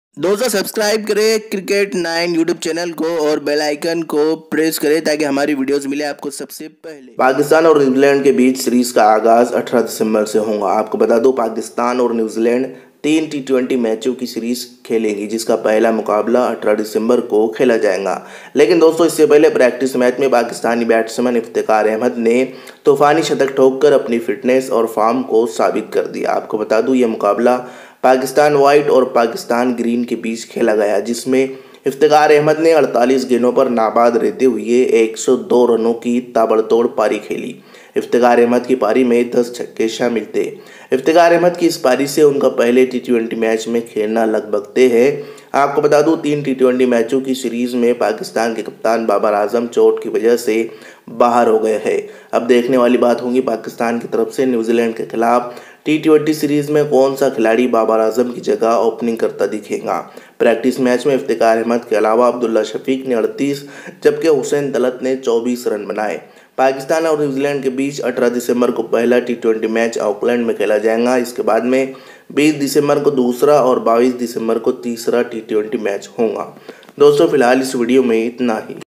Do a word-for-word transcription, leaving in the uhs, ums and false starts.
दोस्तों सब्सक्राइब करें cricket nine YouTube channel को और बेल आइकन को प्रेस करें ताकि हमारी वीडियोस मिले आपको सबसे पहले। पाकिस्तान और न्यूजीलैंड के बीच सीरीज का आगाज अठारह दिसंबर से होगा। आपको बता दूं, पाकिस्तान और न्यूजीलैंड तीन टी ट्वेंटी मैचों की सीरीज खेलेंगी, जिसका पहला मुकाबला अठारह दिसंबर को खेला जाएगा। लेकिन दोस्तों, इससे पहले प्रैक्टिस मैच में पाकिस्तानी बैट्समैन इफ्तिकार अहमद ने तूफानी शतक ठोककर अपनी फिटनेस और फॉर्म को साबित कर दिया। आपको बता दूं, यह मुकाबला पाकिस्तान वाइट और पाकिस्तान ग्रीन के बीच खेला गया, जिसमें इफ्तिकार अहमद ने अड़तालीस गेंदों पर नाबाद रहते हुए एक सौ दो रनों की ताबड़तोड़ पारी खेली। इफ्तिकार अहमद की पारी में दस छक्के शामिल थे। इफ्तिकार अहमद की इस पारी से उनका पहले टी ट्वेंटी मैच में खेलना लगभग तय है। आपको बता दूं, तीन टी ट्वेंटी मैचों की सीरीज में पाकिस्तान के कप्तान बाबर आजम चोट की वजह से बाहर हो गए हैं। अब देखने वाली बात होगी पाकिस्तान की तरफ से न्यूजीलैंड के खिलाफ टी ट्वेंटी सीरीज में कौन सा खिलाड़ी बाबर आजम की जगह ओपनिंग करता दिखेगा। प्रैक्टिस मैच में इफ्तिकार अहमद के अलावा अब्दुल्ला शफीक ने अड़तीस जबकि हुसैन तलत ने चौबीस रन बनाए। पाकिस्तान और न्यूजीलैंड के बीच अठारह दिसंबर को पहला टी ट्वेंटी मैच ऑकलैंड में खेला जाएगा। इसके बाद में बीस दिसंबर को दूसरा और बाईस दिसंबर को तीसरा टी ट्वेंटी मैच होगा। दोस्तों, फिलहाल इस वीडियो में इतना ही।